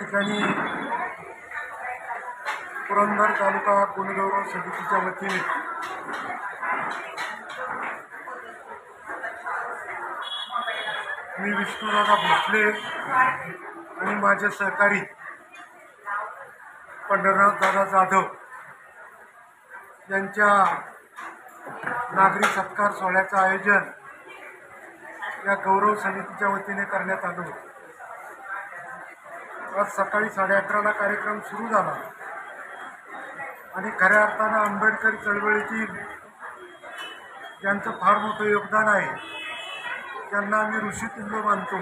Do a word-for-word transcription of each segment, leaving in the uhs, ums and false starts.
ठिकाणी पुरंदर तालुका गुणगौरव समितीच्या वतीने मी विष्णुदादा भोसले आणि माझे सहकारी पंढरनाथ दादा जाधव यांच्या नागरी सत्कार सोहळ्याचं आयोजन या गौरव समितीच्या वतीने करण्यात आलं होतं। आज सकाळी साडे अकराला कार्यक्रम सुरू झाला आणि खऱ्या अर्थानं आंबेडकरी चळवळीतील ज्यांचं फार मोठं योगदान आहे त्यांना आम्ही ऋषितुल्य मानतो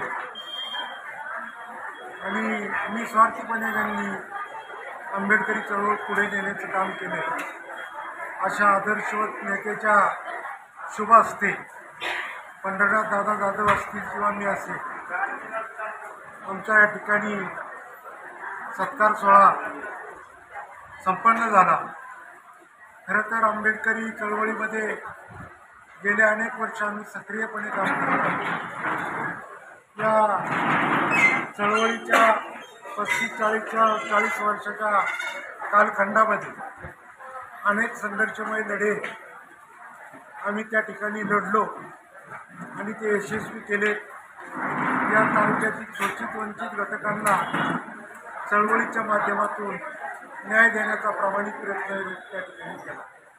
आणि निस्वार्थीपणे त्यांनी आंबेडकरी चळवळ पुढे नेण्याचं काम केलं। अशा आदर्शवत नेत्याच्या शुभ हस्ते पंढरनाथ दादा जाधव असतील किंवा मी असेल, आमच्या या ठिकाणी सत्कार सोहळा संपन्न झाला। खरं तर आंबेडकरी चळवळीमध्ये गेल्या अनेक वर्ष आम्ही सक्रियपणे काम करत आहोत। या चळवळीच्या पस्तीस चाळीसच्या चाळीस वर्षाच्या कालखंडामध्ये अनेक संघर्षमय लढे आम्ही त्या ठिकाणी लढलो आणि ते यशस्वी केले। या तालुक्यातील शोषित वंचित घटकांना चळवळीच्या माध्यमातून न्याय देण्याचा प्रामाणिक प्रयत्न त्या ठिकाणी केला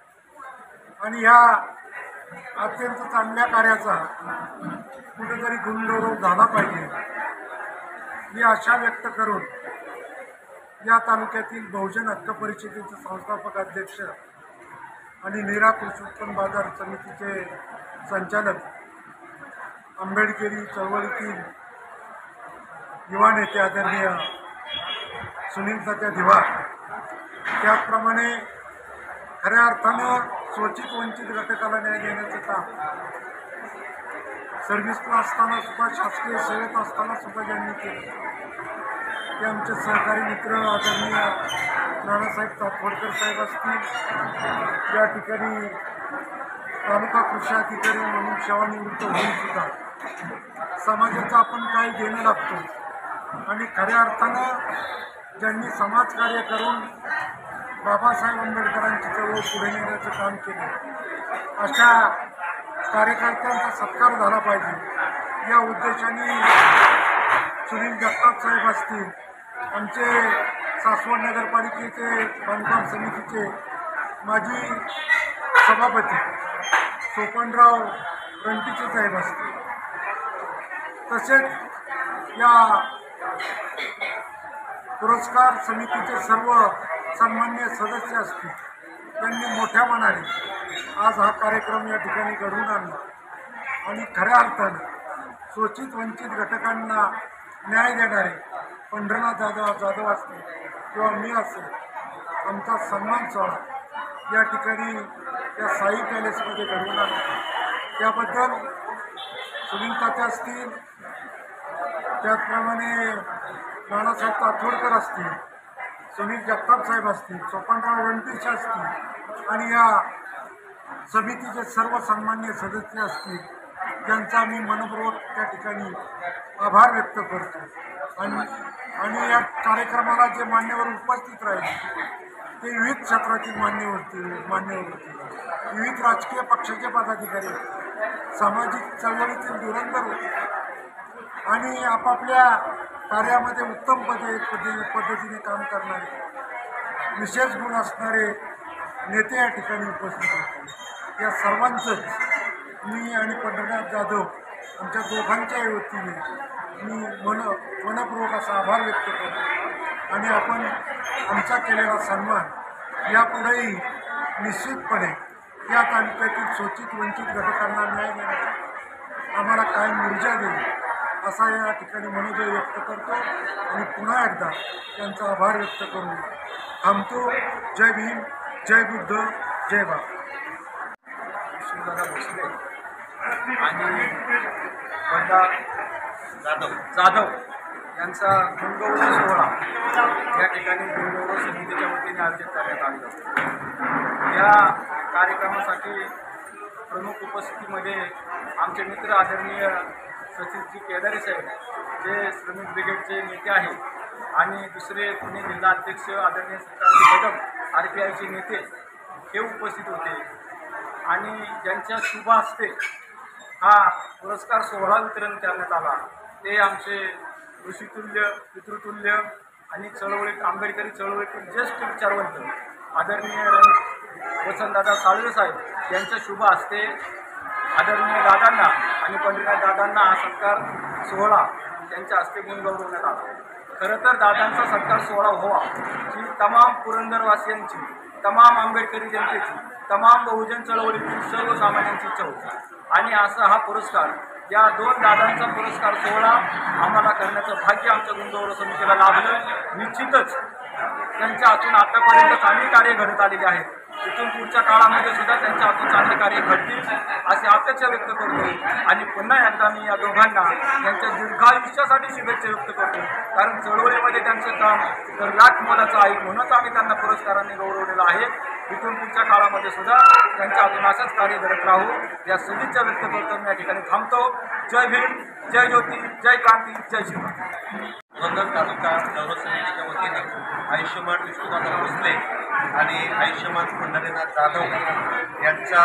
आणि ह्या अत्यंत चांगल्या कार्याचा कुठेतरी गुणगौरव झाला पाहिजे ही आशा व्यक्त करून या तालुक्यातील बहुजन हक्क परिषदेचे संस्थापक अध्यक्ष आणि नीरा कृषी उत्पन्न बाजार समितीचे संचालक, आंबेडकरी चळवळीतील युवा नेते आदरणीय सुनील तात्या दिवार, त्याचप्रमाणे खऱ्या अर्थानं शोषित वंचित घटकाला न्याय देण्याचं काम सर्व्हिसला असताना सुद्धा, शासकीय सेवेत असताना सुद्धा ज्यांनी केलं ते आमचे सहकारी मित्र आदरणीय नानासाहेब तातवडकर साहेब असतील। या ठिकाणी तालुका कृषी अधिकारी म्हणून सेवानिवृत्त होऊन सुद्धा समाजाचं आपण काही देणं लागतो आणि खऱ्या अर्थानं ज्यांनी समाजकार्य करून बाबासाहेब आंबेडकरांची चळवळ पुढे नेण्याचं काम केलं अशा कार्यकर्त्यांचा सत्कार झाला पाहिजे। या उद्देशाने सुनील जगताप साहेब असतील, आमचे सासवड नगरपालिकेचे बांधकाम समितीचे माजी सभापती सोपनराव रणपिसे साहेब असतील, तसेच या पुरस्कार समितीचे सर्व सन्मान्य सदस्य असतील, त्यांनी मोठ्या मनाने आज हा कार्यक्रम या ठिकाणी घडवून आणला आणि खऱ्या अर्थाने शोषित वंचित घटकांना न्याय देणारे पंढरनाथ जाधव जाधव असतील किंवा मी असेल, आमचा सन्मान सोहळा या ठिकाणी या साई पॅलेसमध्ये घडवून आणला। त्याबद्दल सुनील तात्या असतील, त्याचप्रमाणे नानासाहेब तातवडकर असतील, सुनील जगताप साहेब असतील, सोपनराव रणपिसे असतील आणि या समितीचे सर्व सन्मान्य सदस्य असतील, त्यांचा मी मनपूर्वक त्या ठिकाणी आभार व्यक्त करतो आणि आणि या कार्यक्रमाला जे मान्यवर उपस्थित राहिले ते विविध क्षेत्रातील मान्यवरती मान्यवर होते, विविध राजकीय पक्षाचे पदाधिकारी होते, सामाजिक चळवळीतील धुरंधर होते आणि आपापल्या कार्यामध्ये उत्तम पद्धती पद्धतीने काम करणारे विशेष गुण असणारे नेते या ठिकाणी उपस्थित होते। या सर्वांचंच मी आणि पंढरनाथ जाधव आमच्या दोघांच्याही वतीने मी मन मनपूर्वक असा आभार व्यक्त करतो आणि आपण आमचा केलेला सन्मान यापुढेही निश्चितपणे या तालुक्यातील शोषित वंचित घटकांना न्याय देण्याचा आम्हाला कायम ऊर्जा देईल असा या ठिकाणी मनोदय व्यक्त करतो आणि पुन्हा एकदा त्यांचा आभार व्यक्त करून थांबतो। जय भीम, जय बुद्ध, जय बाप। विष्णुदादा भोसले आणि पंडा जाधव जाधव यांचा गुणगौरव सोहळा या ठिकाणी गुणगौरव समितीच्या वतीने आयोजित करण्यात आला। या कार्यक्रमासाठी प्रमुख उपस्थितीमध्ये आमचे मित्र आदरणीय सचिनजी केदारे साहेब, जे श्रमिक ब्रिगेडचे नेते आहेत, आणि दुसरे पुणे जिल्हा अध्यक्ष आदरणीय सत्ताराम कदम आर पी आयचे नेते हे उपस्थित होते आणि ज्यांच्या शुभ हस्ते हा पुरस्कार सोहळा वितरण करण्यात आला ते आमचे ऋषितुल्य पितृतुल्य आणि चळवळीत आंबेडकरी चळवळीतील ज्येष्ठ विचारवंत आदरणीय रण वसंतदादा साळवे साहेब यांच्या शुभ हस्ते आदरणीय दादांना आणि पंडितनाथ दादांना हा सत्कार सोहळा त्यांच्या हस्ते गुणगौरवण्यात आला. खरं तर दादांचा सत्कार सोहळा व्हावा ही तमाम पुरंदरवासियांची, तमाम आंबेडकरी जनतेची, तमाम बहुजन चळवळीतील सर्वसामान्यांची इच्छा होती आणि असा हा पुरस्कार या दोन दादांचा पुरस्कार सोहळा आम्हाला करण्याचं भाग्य आमच्या गुणगौरव समितीला लाभलं. निश्चितच त्यांच्या हातून आतापर्यंत चांगली कार्य घडत आलेली आहेत. इथून पुढच्या काळामध्ये सुद्धा त्यांच्या हातून चांगले कार्य घडतील अशी अपेक्षा व्यक्त करतो आणि पुन्हा एकदा मी या दोघांना त्यांच्या दीर्घायुष्यासाठी शुभेच्छा व्यक्त करतो. कारण चळवळीमध्ये त्यांचं काम तर लाख मोलाचं आहे, म्हणूनच आम्ही त्यांना पुरस्कारांनी गौरवलेलं आहे. इथून पुढच्या काळामध्ये सुद्धा त्यांच्या हातून असंच कार्य घडत राहू या सदिच्छा व्यक्त करतो. मी या ठिकाणी थांबतो. जय भीम, जय ज्योती, जय क्रांती, जय शिवराय. पुरंदर तालुका गौरव समितीच्या वतीने आयुष्यमान विष्णुदादा भोसले आणि आयुष्यमान पंढरीनाथ जाधव यांचा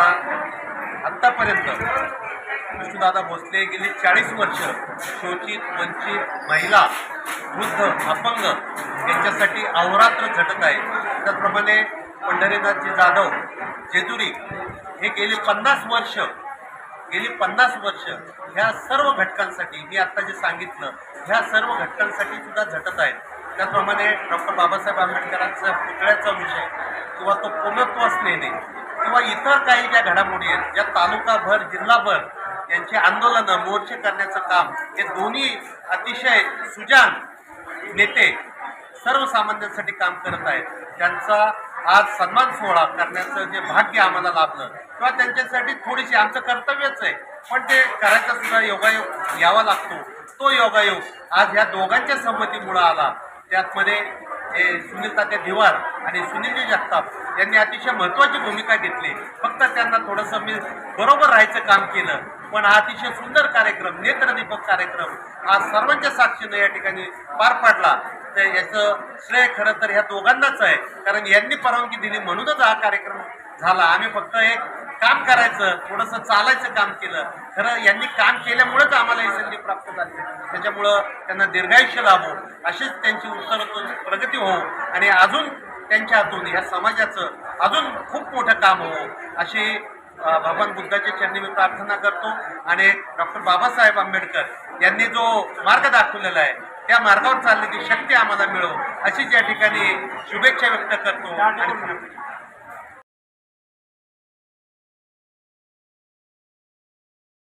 आत्तापर्यंत विष्णुदादा भोसले गेली चाळीस वर्ष शोषित, वंचित, महिला, वृद्ध, अपंग यांच्यासाठी अहोरात्र झटत आहे. त्याचप्रमाणे पंढरीनाथजी जाधव जेजुरी हे गेली पन्नास वर्ष गेली पन्नास वर्ष ह्या सर्व घटकांसाठी, मी आत्ता जे सांगितलं ह्या सर्व घटकांसाठी सुद्धा झटत आहेत. त्याचप्रमाणे डॉक्टर बाबासाहेब आंबेडकरांचा पुतळ्याचा विषय किंवा तो पूर्णत्वास नेणे किंवा इतर काही ज्या घडामोडी आहेत ज्या तालुकाभर जिल्हाभर यांची आंदोलनं मोर्चे करण्याचं काम हे दोन्ही अतिशय सुजाण नेते सर्वसामान्यांसाठी काम करत आहेत. त्यांचा आज सन्मान सोहळा करण्याचं जे भाग्य आम्हाला लाभलं किंवा त्यांच्यासाठी थोडीशी आमचं कर्तव्यच आहे पण ते करायचा सुद्धा योगायोग यावा लागतो. तो योगायोग आज ह्या दोघांच्या संमतीमुळं आला. त्यातमध्ये हे सुनील तात्या धिवार आणि सुनीलजी जगताप यांनी अतिशय महत्त्वाची भूमिका घेतली. फक्त त्यांना थोडंसं मी बरोबर राहायचं काम केलं पण हा अतिशय सुंदर कार्यक्रम, नेत्रदीपक कार्यक्रम आज सर्वांच्या साक्षीनं या ठिकाणी पार पाडला. तर याचं श्रेय खरं तर ह्या दोघांनाच आहे कारण यांनी परवानगी दिली म्हणूनच हा कार्यक्रम झाला. आम्ही फक्त एक काम करायचं, थोडंसं चालायचं काम केलं. खरं यांनी काम केल्यामुळेच आम्हाला ही संधी प्राप्त झाली. त्याच्यामुळं त्यांना दीर्घायुष्य लाभो, अशीच त्यांची उत्तरोत्तर प्रगती हो आणि अजून त्यांच्या हातून ह्या समाजाचं अजून खूप मोठं काम हो अशी भगवान बुद्धाच्या चरणी मी प्रार्थना करतो. आणि डॉक्टर बाबासाहेब आंबेडकर यांनी जो मार्ग दाखवलेला आहे त्या मार्गावर चालण्याची शक्ती आम्हाला मिळो अशीच या ठिकाणी शुभेच्छा व्यक्त करतो. आणि